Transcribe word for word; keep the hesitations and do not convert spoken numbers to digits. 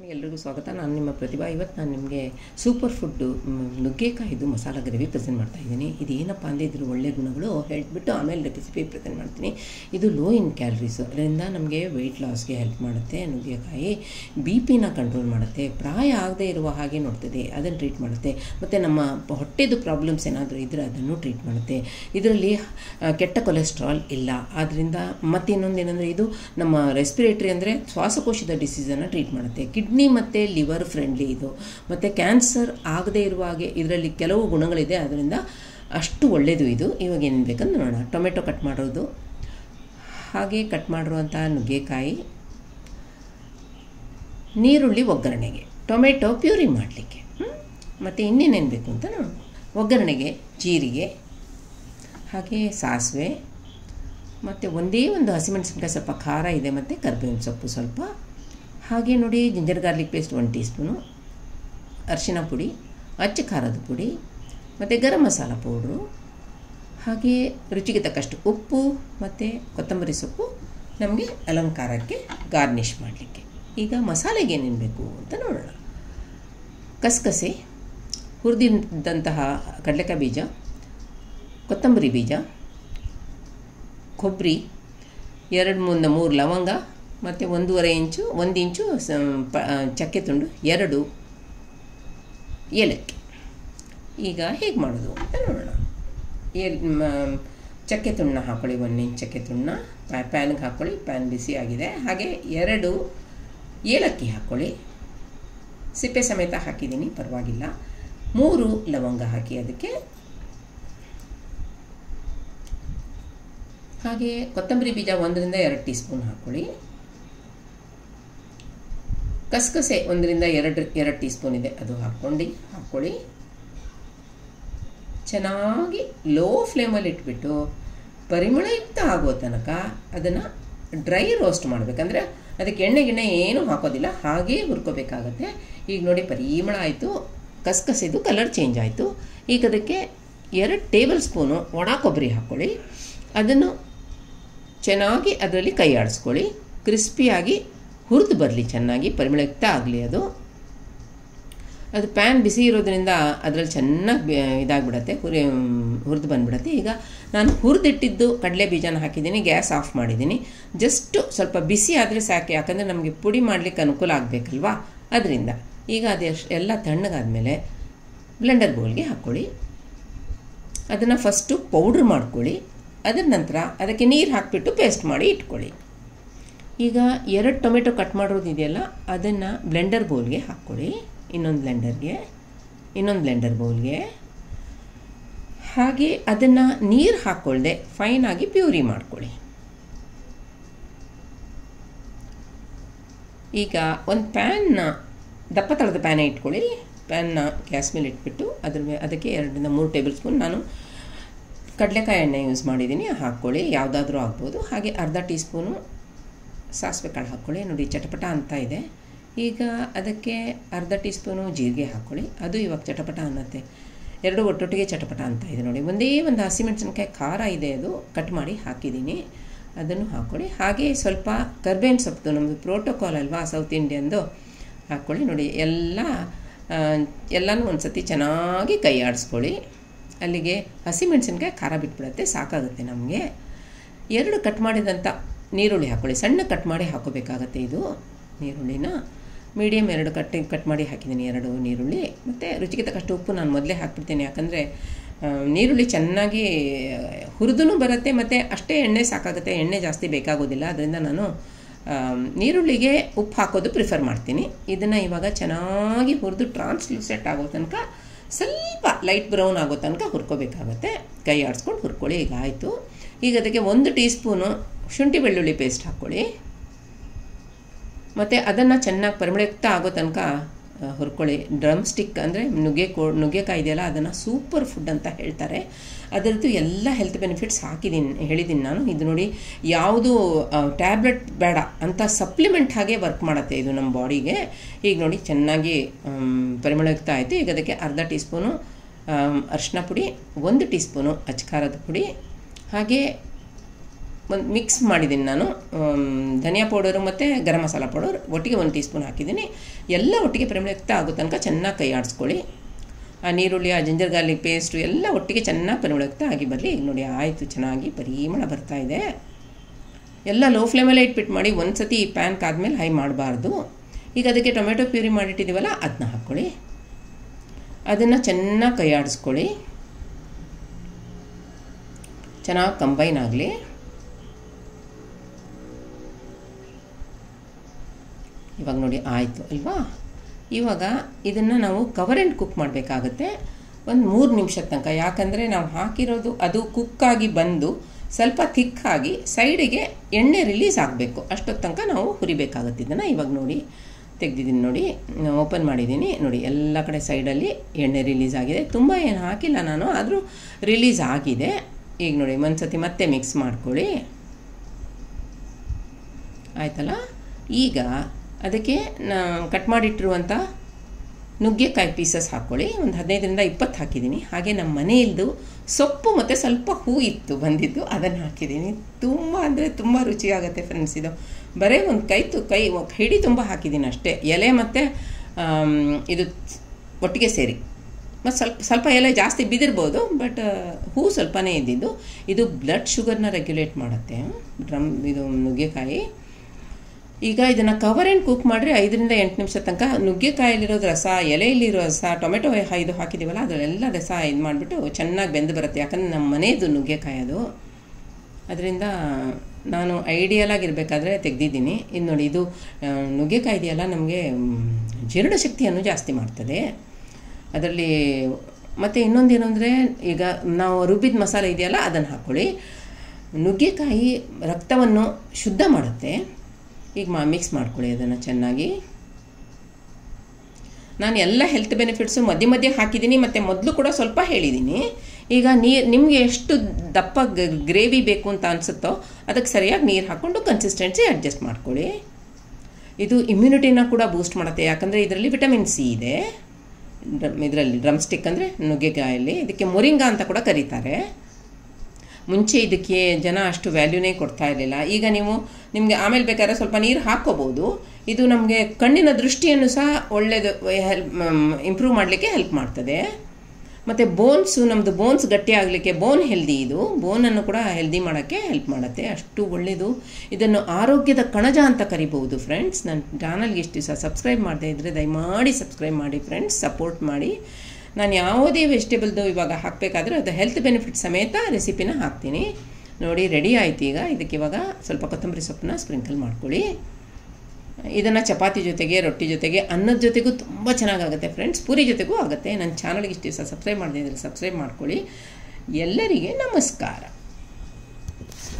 ಎಲ್ರಿಗೂ ಸ್ವಾಗತ. ನಾನು ನಿಮ್ಮ ಪ್ರತಿಭಾ. ಇವತ್ತು ನಾನು ನಿಮಗೆ ಸೂಪರ್ ಫುಡ್ಡು ನುಗ್ಗೆಕಾಯಿದು ಮಸಾಲ ಗ್ರೇವಿ ಪ್ರೆಸೆಂಟ್ ಮಾಡ್ತಾ ಇದ್ದೀನಿ. ಇದು ಏನಪ್ಪ ಅಂದರೆ ಇದ್ರ ಒಳ್ಳೆ ಗುಣಗಳು ಹೇಳ್ಬಿಟ್ಟು ಆಮೇಲೆ ರೆಸಿಪಿ ಪ್ರೆಸೆಂಟ್ ಮಾಡ್ತೀನಿ. ಇದು ಲೋ ಇನ್ ಕ್ಯಾಲರೀಸು, ಅದರಿಂದ ನಮಗೆ ವೆಯ್ಟ್ ಲಾಸ್ಗೆ ಹೆಲ್ಪ್ ಮಾಡುತ್ತೆ. ನುಗ್ಗೆಕಾಯಿ ಬಿ ಪಿನ ಕಂಟ್ರೋಲ್ ಮಾಡುತ್ತೆ, ಪ್ರಾಯ ಆಗದೆ ಇರುವ ಹಾಗೆ ನೋಡ್ತದೆ, ಅದನ್ನು ಟ್ರೀಟ್ ಮಾಡುತ್ತೆ. ಮತ್ತು ನಮ್ಮ ಹೊಟ್ಟೆದು ಪ್ರಾಬ್ಲಮ್ಸ್ ಏನಾದರೂ ಇದ್ದರೆ ಅದನ್ನು ಟ್ರೀಟ್ ಮಾಡುತ್ತೆ. ಇದರಲ್ಲಿ ಕೆಟ್ಟ ಕೊಲೆಸ್ಟ್ರಾಲ್ ಇಲ್ಲ. ಆದ್ದರಿಂದ ಮತ್ತಿನ್ನೊಂದು ಏನಂದರೆ ಇದು ನಮ್ಮ ರೆಸ್ಪಿರೇಟರಿ ಅಂದರೆ ಶ್ವಾಸಕೋಶದ ಡಿಸೀಸನ್ನು ಟ್ರೀಟ್ ಮಾಡುತ್ತೆ. ಕಿಡ್ನಿ ಮತ್ತು ಲಿವರ್ ಫ್ರೆಂಡ್ಲಿ ಇದು. ಮತ್ತು ಕ್ಯಾನ್ಸರ್ ಆಗದೇ ಇರುವ ಹಾಗೆ ಇದರಲ್ಲಿ ಕೆಲವು ಗುಣಗಳಿದೆ, ಅದರಿಂದ ಅಷ್ಟು ಒಳ್ಳೆಯದು ಇದು. ಇವಾಗ ಏನು ಬೇಕಂದ್ರೆ ನೋಡೋಣ. ಟೊಮೆಟೊ ಕಟ್ ಮಾಡೋದು, ಹಾಗೆ ಕಟ್ ಮಾಡಿರುವಂಥ ನುಗ್ಗೆಕಾಯಿ, ನೀರುಳ್ಳಿ ಒಗ್ಗರಣೆಗೆ, ಟೊಮೆಟೊ ಪ್ಯೂರಿ ಮಾಡಲಿಕ್ಕೆ, ಮತ್ತು ಇನ್ನೇನೇನು ಬೇಕು ಅಂತ ನೋಡೋಣ. ಒಗ್ಗರಣೆಗೆ ಜೀರಿಗೆ, ಹಾಗೆ ಸಾಸಿವೆ, ಮತ್ತು ಒಂದೇ ಒಂದು ಹಸಿಮೆಣಸಿನ್ಕಾಯಿ ಸ್ವಲ್ಪ ಖಾರ ಇದೆ, ಮತ್ತು ಕರಿಬೇವಿನ ಸೊಪ್ಪು ಸ್ವಲ್ಪ, ಹಾಗೆ ನೋಡಿ ಜಿಂಜರ್ ಗಾರ್ಲಿಕ್ ಪೇಸ್ಟ್ ಒಂದು ಟೀ ಸ್ಪೂನು, ಅರಿಶಿನ ಪುಡಿ, ಅಚ್ಚ ಖಾರದ ಪುಡಿ, ಮತ್ತು ಗರಂ ಮಸಾಲ ಪೌಡ್ರು, ಹಾಗೆ ರುಚಿಗೆ ತಕ್ಕಷ್ಟು ಉಪ್ಪು ಮತ್ತು ಕೊತ್ತಂಬರಿ ಸೊಪ್ಪು ನಮಗೆ ಅಲಂಕಾರಕ್ಕೆ ಗಾರ್ನಿಷ್ ಮಾಡಲಿಕ್ಕೆ. ಈಗ ಮಸಾಲೆಗೆ ಏನೇನು ಬೇಕು ಅಂತ ನೋಡೋಣ. ಕಸಕಸೆ, ಹುರಿದಿದ್ದಂತಹ ಕಡಲೆಕಾಯಿ ಬೀಜ, ಕೊತ್ತಂಬರಿ ಬೀಜ, ಕೊಬ್ಬರಿ, ಎರಡು ಮೂರಿಂದ ಮೂರು ಲವಂಗ, ಮತ್ತು ಒಂದೂವರೆ ಇಂಚು ಒಂದು ಇಂಚು ಪ ಚಕ್ಕೆ ತುಂಡು, ಎರಡು ಏಲಕ್ಕಿ. ಈಗ ಹೇಗೆ ಮಾಡೋದು ಅಂತ ನೋಡೋಣ. ಏಲ್ ಚಕ್ಕೆ ತುಂಡನ್ನ ಹಾಕ್ಕೊಳ್ಳಿ, ಒಂದು ಇಂಚು ಚಕ್ಕೆ ತುಂಡನ್ನ ಪ್ಯಾನ್ಗೆ ಹಾಕ್ಕೊಳ್ಳಿ. ಪ್ಯಾನ್ ಬಿಸಿ ಆಗಿದೆ. ಹಾಗೆ ಎರಡು ಏಲಕ್ಕಿ ಹಾಕ್ಕೊಳ್ಳಿ, ಸಿಪ್ಪೆ ಸಮೇತ ಹಾಕಿದ್ದೀನಿ, ಪರವಾಗಿಲ್ಲ. ಮೂರು ಲವಂಗ ಹಾಕಿ ಅದಕ್ಕೆ. ಹಾಗೆ ಕೊತ್ತಂಬರಿ ಬೀಜ ಒಂದರಿಂದ ಎರಡು ಟೀ ಸ್ಪೂನ್ ಹಾಕ್ಕೊಳ್ಳಿ. ಕಸಕಸೆ ಒಂದರಿಂದ ಎರಡು ಎರಡು ಟೀ ಸ್ಪೂನ್ ಇದೆ, ಅದು ಹಾಕ್ಕೊಂಡು ಹಾಕ್ಕೊಳ್ಳಿ. ಚೆನ್ನಾಗಿ ಲೋ ಫ್ಲೇಮಲ್ಲಿ ಇಟ್ಬಿಟ್ಟು ಪರಿಮಳಯುಕ್ತ ಆಗೋ ತನಕ ಅದನ್ನು ಡ್ರೈ ರೋಸ್ಟ್ ಮಾಡಬೇಕಂದ್ರೆ ಅದಕ್ಕೆ ಎಣ್ಣೆ ಗಿಣ್ಣೆ ಏನೂ ಹಾಕೋದಿಲ್ಲ, ಹಾಗೇ ಹುರ್ಕೋಬೇಕಾಗತ್ತೆ. ಈಗ ನೋಡಿ ಪರಿಮಳ ಆಯಿತು, ಕಸಕಸೆದು ಕಲರ್ ಚೇಂಜ್ ಆಯಿತು. ಈಗ ಅದಕ್ಕೆ ಎರಡು ಟೇಬಲ್ ಸ್ಪೂನು ಒಣ ಕೊಬ್ಬರಿ ಹಾಕ್ಕೊಳ್ಳಿ. ಅದನ್ನು ಚೆನ್ನಾಗಿ ಅದರಲ್ಲಿ ಕೈ ಆಡಿಸ್ಕೊಳ್ಳಿ. ಕ್ರಿಸ್ಪಿಯಾಗಿ ಹುರಿದು ಬರಲಿ, ಚೆನ್ನಾಗಿ ಪರಿಮಳಯುಕ್ತ ಆಗಲಿ. ಅದು ಅದು ಪ್ಯಾನ್ ಬಿಸಿ ಇರೋದ್ರಿಂದ ಅದರಲ್ಲಿ ಚೆನ್ನಾಗಿ ಇದಾಗಿಬಿಡತ್ತೆ, ಹುರಿ ಹುರಿದು ಬಂದುಬಿಡತ್ತೆ. ಈಗ ನಾನು ಹುರಿದಿಟ್ಟಿದ್ದು ಕಡಲೆ ಬೀಜನ ಹಾಕಿದ್ದೀನಿ, ಗ್ಯಾಸ್ ಆಫ್ ಮಾಡಿದ್ದೀನಿ. ಜಸ್ಟು ಸ್ವಲ್ಪ ಬಿಸಿ ಆದರೆ ಸಾಕು, ಯಾಕಂದರೆ ನಮಗೆ ಪುಡಿ ಮಾಡಲಿಕ್ಕೆ ಅನುಕೂಲ ಆಗಬೇಕಲ್ವಾ, ಅದರಿಂದ. ಈಗ ಅದೆಷ್ಟು ಎಲ್ಲ ತಣ್ಣಗಾದಮೇಲೆ ಬ್ಲೆಂಡರ್ ಬೌಲ್ಗೆ ಹಾಕ್ಕೊಳ್ಳಿ. ಅದನ್ನು ಫಸ್ಟು ಪೌಡ್ರ್ ಮಾಡ್ಕೊಳ್ಳಿ. ಅದರ ನಂತರ ಅದಕ್ಕೆ ನೀರು ಹಾಕಿಬಿಟ್ಟು ಪೇಸ್ಟ್ ಮಾಡಿ ಇಟ್ಕೊಳ್ಳಿ. ಈಗ ಎರಡು ಟೊಮೆಟೊ ಕಟ್ ಮಾಡೋದಿದೆಯಲ್ಲ, ಅದನ್ನು ಬ್ಲೆಂಡರ್ ಬೌಲ್ಗೆ ಹಾಕ್ಕೊಳ್ಳಿ. ಇನ್ನೊಂದು ಬ್ಲೆಂಡರ್ಗೆ, ಇನ್ನೊಂದು ಬ್ಲೆಂಡರ್ ಬೌಲ್ಗೆ. ಹಾಗೆ ಅದನ್ನು ನೀರು ಹಾಕ್ಕೊಳ್ಳದೆ ಫೈನಾಗಿ ಪ್ಯೂರಿ ಮಾಡ್ಕೊಳ್ಳಿ. ಈಗ ಒಂದು ಪ್ಯಾನ್ನ, ದಪ್ಪ ತಳದ ಪ್ಯಾನೇ ಇಟ್ಕೊಳ್ಳಿ. ಪ್ಯಾನ್ನ ಗ್ಯಾಸ್ ಮೇಲೆ ಇಟ್ಬಿಟ್ಟು ಅದ್ರ ಮೇಲೆ ಅದಕ್ಕೆ ಎರಡರಿಂದ ಮೂರು ಟೇಬಲ್ ಸ್ಪೂನ್ ನಾನು ಕಡಲೆಕಾಯಿ ಎಣ್ಣೆ ಯೂಸ್ ಮಾಡಿದ್ದೀನಿ, ಹಾಕ್ಕೊಳ್ಳಿ. ಯಾವುದಾದ್ರೂ ಆಗ್ಬೋದು. ಹಾಗೆ ಅರ್ಧ ಟೀ ಸ್ಪೂನು ಸಾಸಿವೆ ಕಾಳು ಹಾಕ್ಕೊಳ್ಳಿ. ನೋಡಿ ಚಟಪಟ ಅಂತ ಇದೆ. ಈಗ ಅದಕ್ಕೆ ಅರ್ಧ ಟೀ ಸ್ಪೂನು ಜೀರಿಗೆ ಹಾಕ್ಕೊಳ್ಳಿ. ಅದು ಇವಾಗ ಚಟಪಟ ಅನ್ನತ್ತೆ, ಎರಡು ಒಟ್ಟೊಟ್ಟಿಗೆ ಚಟಪಟ ಅಂತ ಇದೆ. ನೋಡಿ ಒಂದೇ ಒಂದು ಹಸಿಮೆಣಸಿನ್ಕಾಯಿ ಖಾರ ಇದೆ, ಅದು ಕಟ್ ಮಾಡಿ ಹಾಕಿದ್ದೀನಿ, ಅದನ್ನು ಹಾಕ್ಕೊಳ್ಳಿ. ಹಾಗೆ ಸ್ವಲ್ಪ ಕರ್ಬೇವಿನ ಸೊಪ್ಪು, ನಮ್ಮದು ಪ್ರೋಟೋಕಾಲ್ ಅಲ್ವಾ ಸೌತ್ ಇಂಡಿಯನ್ದು, ಹಾಕ್ಕೊಳ್ಳಿ. ನೋಡಿ ಎಲ್ಲ ಎಲ್ಲನೂ ಒಂದು ಸತಿ ಚೆನ್ನಾಗಿ ಕೈ ಆಡಿಸ್ಕೊಳ್ಳಿ. ಅಲ್ಲಿಗೆ ಹಸಿಮೆಣಸಿನ್ಕಾಯಿ ಖಾರ ಬಿಟ್ಬಿಡುತ್ತೆ, ಸಾಕಾಗುತ್ತೆ ನಮಗೆ. ಎರಡು ಕಟ್ ಮಾಡಿದಂಥ ನೀರುಳ್ಳಿ ಹಾಕ್ಕೊಳ್ಳಿ. ಸಣ್ಣ ಕಟ್ ಮಾಡಿ ಹಾಕೋಬೇಕಾಗತ್ತೆ ಇದು ನೀರುಳ್ಳಿನ. ಮೀಡಿಯಮ್ ಎರಡು ಕಟ್ ಕಟ್ ಮಾಡಿ ಹಾಕಿದ್ದೀನಿ, ಎರಡು ನೀರುಳ್ಳಿ. ಮತ್ತು ರುಚಿಗೆ ತಕ್ಕಷ್ಟು ಉಪ್ಪು ನಾನು ಮೊದಲೇ ಹಾಕ್ಬಿಡ್ತೇನೆ, ಯಾಕಂದರೆ ನೀರುಳ್ಳಿ ಚೆನ್ನಾಗಿ ಹುರಿದೂ ಬರುತ್ತೆ, ಮತ್ತು ಅಷ್ಟೇ ಎಣ್ಣೆ ಸಾಕಾಗುತ್ತೆ, ಎಣ್ಣೆ ಜಾಸ್ತಿ ಬೇಕಾಗೋದಿಲ್ಲ. ಅದರಿಂದ ನಾನು ನೀರುಳ್ಳಿಗೆ ಉಪ್ಪು ಹಾಕೋದು ಪ್ರಿಫರ್ ಮಾಡ್ತೀನಿ. ಇದನ್ನು ಇವಾಗ ಚೆನ್ನಾಗಿ ಹುರಿದು ಟ್ರಾನ್ಸ್ಲೂಸೆಂಟ್ ಆಗೋ ತನಕ, ಸ್ವಲ್ಪ ಲೈಟ್ ಬ್ರೌನ್ ಆಗೋ ತನಕ ಹುರ್ಕೋಬೇಕಾಗತ್ತೆ. ಕೈ ಆಡಿಸ್ಕೊಂಡು ಹುರ್ಕೊಳ್ಳಿ. ಈಗ ಆಯಿತು. ಈಗ ಅದಕ್ಕೆ ಒಂದು ಟೀ ಸ್ಪೂನು ಶುಂಠಿ ಬೆಳ್ಳುಳ್ಳಿ ಪೇಸ್ಟ್ ಹಾಕ್ಕೊಳ್ಳಿ. ಮತ್ತು ಅದನ್ನು ಚೆನ್ನಾಗಿ ಪರಿಮಳಯುಕ್ತ ಆಗೋ ತನಕ ಹುರ್ಕೊಳ್ಳಿ. ಡ್ರಮ್ ಸ್ಟಿಕ್ ಅಂದರೆ ನುಗ್ಗೆ ಕೋ ನುಗ್ಗೆಕಾಯಿ ಇದೆಯಲ್ಲ, ಅದನ್ನು ಸೂಪರ್ ಫುಡ್ ಅಂತ ಹೇಳ್ತಾರೆ. ಅದರದ್ದು ಎಲ್ಲ ಹೆಲ್ತ್ ಬೆನಿಫಿಟ್ಸ್ ಹಾಕಿದ್ದೀನಿ, ಹೇಳಿದ್ದೀನಿ ನಾನು. ಇದು ನೋಡಿ ಯಾವುದು ಟ್ಯಾಬ್ಲೆಟ್ ಬೇಡ ಅಂತ ಸಪ್ಲಿಮೆಂಟ್ ಹಾಗೆ ವರ್ಕ್ ಮಾಡುತ್ತೆ ಇದು ನಮ್ಮ ಬಾಡಿಗೆ. ಈಗ ನೋಡಿ ಚೆನ್ನಾಗಿ ಪರಿಮಳಯುಕ್ತ ಆಯಿತು. ಈಗ ಅದಕ್ಕೆ ಅರ್ಧ ಟೀ ಸ್ಪೂನು ಅರಿಶಿನ ಪುಡಿ, ಒಂದು ಟೀ ಸ್ಪೂನು ಅಚ್ಚ ಖಾರದ ಪುಡಿ, ಹಾಗೆ ಒಂದು ಮಿಕ್ಸ್ ಮಾಡಿದ್ದೀನಿ ನಾನು. ಧನಿಯಾ ಪೌಡರು ಮತ್ತು ಗರಂ ಮಸಾಲ ಪೌಡರ್ ಒಟ್ಟಿಗೆ ಒಂದು ಟೀ ಸ್ಪೂನ್ ಹಾಕಿದ್ದೀನಿ. ಎಲ್ಲ ಒಟ್ಟಿಗೆ ಪರಿಮಳಯುಕ್ತ ಆಗೋ ತನಕ ಚೆನ್ನಾಗಿ ಕೈ ಆಡಿಸ್ಕೊಳ್ಳಿ. ಆ ನೀರುಳ್ಳಿ, ಆ ಜಿಂಜರ್ ಗಾರ್ಲಿಕ್ ಪೇಸ್ಟು ಎಲ್ಲ ಒಟ್ಟಿಗೆ ಚೆನ್ನಾಗಿ ಪರಿಮಳಯುಕ್ತ ಆಗಿ ಬರಲಿ. ಈಗ ನೋಡಿ ಆಯಿತು, ಚೆನ್ನಾಗಿ ಪರಿಮಳ ಬರ್ತಾಯಿದೆ. ಎಲ್ಲ ಲೋ ಫ್ಲೇಮಲ್ಲೇ ಇಟ್ಬಿಟ್ಟು ಮಾಡಿ. ಒಂದು ಸತಿ ಈ ಪ್ಯಾನ್ ಕಾದ್ಮೇಲೆ ಹೈ ಮಾಡಬಾರ್ದು. ಈಗ ಅದಕ್ಕೆ ಟೊಮೆಟೊ ಪ್ಯೂರಿ ಮಾಡಿಟ್ಟಿದ್ದೀವಲ್ಲ ಅದನ್ನ ಹಾಕ್ಕೊಳ್ಳಿ. ಅದನ್ನು ಚೆನ್ನಾಗಿ ಕೈ ಆಡಿಸ್ಕೊಳ್ಳಿ, ಚೆನ್ನಾಗಿ ಕಂಬೈನ್ ಆಗಲಿ. ಇವಾಗ ನೋಡಿ ಆಯಿತು ಅಲ್ವಾ. ಇವಾಗ ಇದನ್ನು ನಾವು ಕವರ್ ಆ್ಯಂಡ್ ಕುಕ್ ಮಾಡಬೇಕಾಗತ್ತೆ ಒಂದು ಮೂರು ನಿಮಿಷದ ತನಕ. ಯಾಕಂದರೆ ನಾವು ಹಾಕಿರೋದು ಅದು ಕುಕ್ಕಾಗಿ ಬಂದು ಸ್ವಲ್ಪ ಥಿಕ್ಕಾಗಿ ಸೈಡಿಗೆ ಎಣ್ಣೆ ರಿಲೀಸ್ ಆಗಬೇಕು. ಅಷ್ಟೊತ್ತು ತನಕ ನಾವು ಹುರಿಬೇಕಾಗುತ್ತೆ ಇದನ್ನು. ಇವಾಗ ನೋಡಿ ತೆಗೆದಿದ್ದೀನಿ, ನೋಡಿ ಓಪನ್ ಮಾಡಿದ್ದೀನಿ. ನೋಡಿ ಎಲ್ಲ ಕಡೆ ಸೈಡಲ್ಲಿ ಎಣ್ಣೆ ರಿಲೀಸ್ ಆಗಿದೆ. ತುಂಬ ಏನು ಹಾಕಿಲ್ಲ ನಾನು, ಆದರೂ ರಿಲೀಸ್ ಆಗಿದೆ. ಈಗ ನೋಡಿ ಒಂದು ಸತಿ ಮತ್ತೆ ಮಿಕ್ಸ್ ಮಾಡ್ಕೊಳ್ಳಿ. ಆಯ್ತಲ್ಲ. ಈಗ ಅದಕ್ಕೆ ನಾ ಕಟ್ ಮಾಡಿಟ್ಟಿರುವಂಥ ನುಗ್ಗೆಕಾಯಿ ಪೀಸಸ್ ಹಾಕ್ಕೊಳ್ಳಿ. ಒಂದು ಹದಿನೈದರಿಂದ ಇಪ್ಪತ್ತು ಹಾಕಿದ್ದೀನಿ. ಹಾಗೆ ನಮ್ಮ ಮನೆಯಲ್ಲದು ಸೊಪ್ಪು ಮತ್ತು ಸ್ವಲ್ಪ ಹೂ ಇತ್ತು ಬಂದಿದ್ದು, ಅದನ್ನು ಹಾಕಿದ್ದೀನಿ. ತುಂಬ ಅಂದರೆ ತುಂಬ ರುಚಿಯಾಗುತ್ತೆ ಫ್ರೆಂಡ್ಸ್. ಇದು ಬರೀ ಒಂದು ಕೈ ತು ಕೈ ಹಿಡಿ ತುಂಬ ಹಾಕಿದ್ದೀನಿ ಅಷ್ಟೇ. ಎಲೆ ಮತ್ತು ಇದು ಒಟ್ಟಿಗೆ ಸೇರಿ ಮತ್ತು ಸ್ವಲ್ಪ ಸ್ವಲ್ಪ ಎಲೆ ಜಾಸ್ತಿ ಬಿದ್ದಿರ್ಬೋದು, ಬಟ್ ಹೂ ಸ್ವಲ್ಪನೇ ಇದ್ದಿದ್ದು. ಇದು ಬ್ಲಡ್ ಶುಗರ್ನ ರೆಗ್ಯುಲೇಟ್ ಮಾಡುತ್ತೆ ಡ್ರಮ್ ಇದು ನುಗ್ಗೆಕಾಯಿ. ಈಗ ಇದನ್ನು ಕವರ್ ಆ್ಯಂಡ್ ಕುಕ್ ಮಾಡಿರಿ ಐದರಿಂದ ಎಂಟು ನಿಮಿಷ ತನಕ. ನುಗ್ಗೆಕಾಯಲ್ಲಿರೋದು ರಸ, ಎಲೆಯಲ್ಲಿರೋ ರಸ, ಟೊಮೆಟೊ ಇದು ಹಾಕಿದ್ದೀವಲ್ಲ ಅದರಲ್ಲೆಲ್ಲ ರಸ ಇದು ಮಾಡಿಬಿಟ್ಟು ಚೆನ್ನಾಗಿ ಬೆಂದು ಬರುತ್ತೆ. ಯಾಕಂದರೆ ನಮ್ಮ ಮನೆಯದು ನುಗ್ಗೆಕಾಯಿ ಅದು, ಅದರಿಂದ ನಾನು ಐಡಿಯಲಾಗಿರಬೇಕಾದ್ರೆ ತೆಗೆದಿದ್ದೀನಿ. ಇದು ನೋಡಿ, ಇದು ನುಗ್ಗೆಕಾಯಿ ಇದೆಯಲ್ಲ ನಮಗೆ ಜೀರ್ಣಶಕ್ತಿಯನ್ನು ಜಾಸ್ತಿ ಮಾಡ್ತದೆ ಅದರಲ್ಲಿ. ಮತ್ತು ಇನ್ನೊಂದೇನು ಅಂದರೆ, ಈಗ ನಾವು ರುಬ್ಬಿದ ಮಸಾಲೆ ಇದೆಯಲ್ಲ ಅದನ್ನು ಹಾಕ್ಕೊಳ್ಳಿ. ನುಗ್ಗೆಕಾಯಿ ರಕ್ತವನ್ನು ಶುದ್ಧ ಮಾಡುತ್ತೆ. ಈಗ ಮಾ ಮಿಕ್ಸ್ ಮಾಡ್ಕೊಳ್ಳಿ ಅದನ್ನು ಚೆನ್ನಾಗಿ. ನಾನು ಎಲ್ಲ ಹೆಲ್ತ್ ಬೆನಿಫಿಟ್ಸು ಮಧ್ಯೆ ಮಧ್ಯೆ ಹಾಕಿದ್ದೀನಿ, ಮತ್ತು ಮೊದಲು ಕೂಡ ಸ್ವಲ್ಪ ಹೇಳಿದ್ದೀನಿ. ಈಗ ನೀರು ನಿಮಗೆ ಎಷ್ಟು ದಪ್ಪ ಗ್ರೇವಿ ಬೇಕು ಅಂತ ಅನಿಸುತ್ತೋ ಅದಕ್ಕೆ ಸರಿಯಾಗಿ ನೀರು ಹಾಕ್ಕೊಂಡು ಕನ್ಸಿಸ್ಟೆನ್ಸಿ ಅಡ್ಜಸ್ಟ್ ಮಾಡ್ಕೊಳ್ಳಿ. ಇದು ಇಮ್ಯುನಿಟಿನ ಕೂಡ ಬೂಸ್ಟ್ ಮಾಡುತ್ತೆ. ಯಾಕಂದರೆ ಇದರಲ್ಲಿ ವಿಟಮಿನ್ ಸಿ ಇದೆ. ಇದರಲ್ಲಿ ಡ್ರಮ್ ಸ್ಟಿಕ್ ಅಂದರೆ ನುಗ್ಗೆಕಾಯಲ್ಲಿ. ಇದಕ್ಕೆ ಮೊರಿಂಗಾ ಅಂತ ಕೂಡ ಕರೀತಾರೆ. ಮುಂಚೆ ಇದಕ್ಕೆ ಜನ ಅಷ್ಟು ವ್ಯಾಲ್ಯೂನೇ ಕೊಡ್ತಾ ಇರಲಿಲ್ಲ. ಈಗ ನೀವು ನಿಮಗೆ ಆಮೇಲೆ ಬೇಕಾದ್ರೆ ಸ್ವಲ್ಪ ನೀರು ಹಾಕ್ಕೋಬೋದು. ಇದು ನಮಗೆ ಕಣ್ಣಿನ ದೃಷ್ಟಿಯನ್ನು ಸಹ ಒಳ್ಳೆಯದು ಹೆಲ್ಪ್ ಇಂಪ್ರೂವ್ ಮಾಡಲಿಕ್ಕೆ ಹೆಲ್ಪ್ ಮಾಡ್ತದೆ. ಮತ್ತು ಬೋನ್ಸು, ನಮ್ಮದು ಬೋನ್ಸ್ ಗಟ್ಟಿ ಆಗಲಿಕ್ಕೆ, ಬೋನ್ ಹೆಲ್ದಿ, ಇದು ಬೋನನ್ನು ಕೂಡ ಹೆಲ್ದಿ ಮಾಡೋಕ್ಕೆ ಹೆಲ್ಪ್ ಮಾಡುತ್ತೆ. ಅಷ್ಟು ಒಳ್ಳೆಯದು. ಇದನ್ನು ಆರೋಗ್ಯದ ಕಣಜ ಅಂತ ಕರಿಬಹುದು ಫ್ರೆಂಡ್ಸ್. ನನ್ನ ಚಾನಲ್ಗೆ ಇಷ್ಟು ದಿವಸ ಸಬ್ಸ್ಕ್ರೈಬ್ ಮಾಡದೇ ಇದ್ದರೆ ದಯಮಾಡಿ ಸಬ್ಸ್ಕ್ರೈಬ್ ಮಾಡಿ ಫ್ರೆಂಡ್ಸ್, ಸಪೋರ್ಟ್ ಮಾಡಿ. ನಾನು ಯಾವುದೇ ವೆಜಿಟೇಬಲ್ದು ಇವಾಗ ಹಾಕಬೇಕಾದ್ರೆ ಅದು ಹೆಲ್ತ್ ಬೆನಿಫಿಟ್ ಸಮೇತ ರೆಸಿಪಿನ ಹಾಕ್ತೀನಿ. ನೋಡಿ ರೆಡಿ ಆಯ್ತು. ಈಗ ಇದಕ್ಕೆ ಇವಾಗ ಸ್ವಲ್ಪ ಕೊತ್ತಂಬರಿ ಸೊಪ್ಪನ್ನ ಸ್ಪ್ರಿಂಕಲ್ ಮಾಡ್ಕೊಳ್ಳಿ. ಇದನ್ನು ಚಪಾತಿ ಜೊತೆಗೆ, ರೊಟ್ಟಿ ಜೊತೆಗೆ, ಅನ್ನದ ಜೊತೆಗೂ ತುಂಬ ಚೆನ್ನಾಗಾಗುತ್ತೆ ಫ್ರೆಂಡ್ಸ್. ಪೂರಿ ಜೊತೆಗೂ ಆಗುತ್ತೆ. ನನ್ನ ಚಾನಲ್ಗೆ ಇಷ್ಟು ದಿವಸ ಸಬ್ಸ್ಕ್ರೈಬ್ ಮಾಡದೇ ಇದ್ದರೆ ಸಬ್ಸ್ಕ್ರೈಬ್ ಮಾಡ್ಕೊಳ್ಳಿ. ಎಲ್ಲರಿಗೆ ನಮಸ್ಕಾರ.